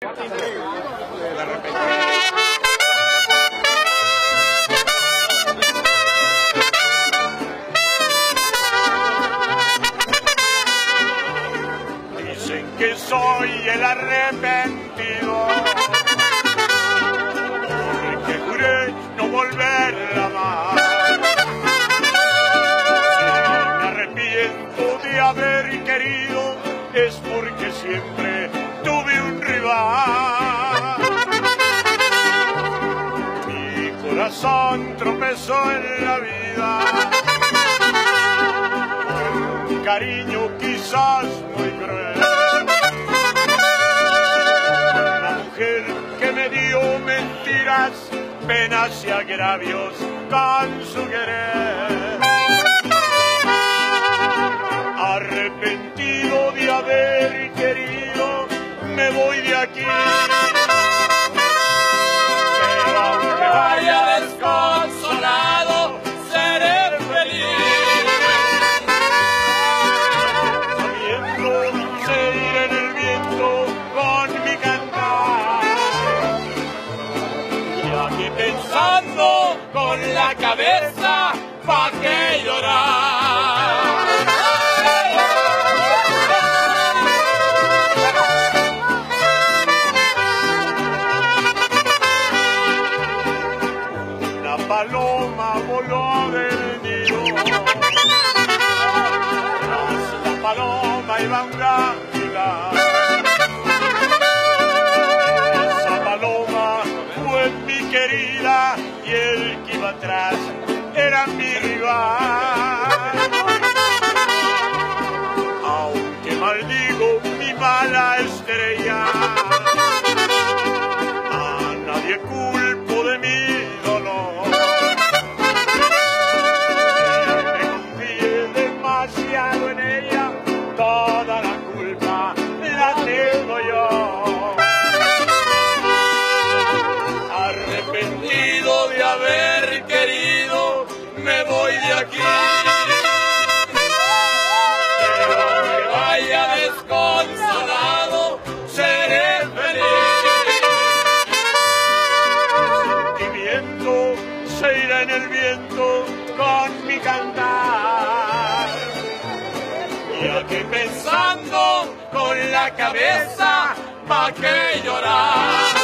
Dicen que soy el arrepentido, porque juré no volverla más. Si me arrepiento de haber querido, es porque siempre tuve un rival. Mi corazón tropezó en la vida, un cariño quizás muy cruel. Una mujer que me dio mentiras, penas y agravios con su querer. Arrepentido de haber querido, me voy de aquí. Pero aunque vaya desconsolado, seré feliz. Sabiendo seguir en el viento con mi cantar. Y aquí pensando con la cabeza, ¿pa' qué llorar? Paloma voló del nido, tras la paloma iba un águila. Esa paloma fue mi querida y el que iba atrás era mi rival. Aunque maldigo mi mala estrella, a nadie culpo de mi dolor. En ella, toda la culpa la tengo yo. Arrepentido de haber querido, me voy de aquí. Pero aunque vaya desconsolado, seré feliz. Mi viento se irá en el viento con mi cantar. Y aquí pensando con la cabeza, ¿pa' qué llorar?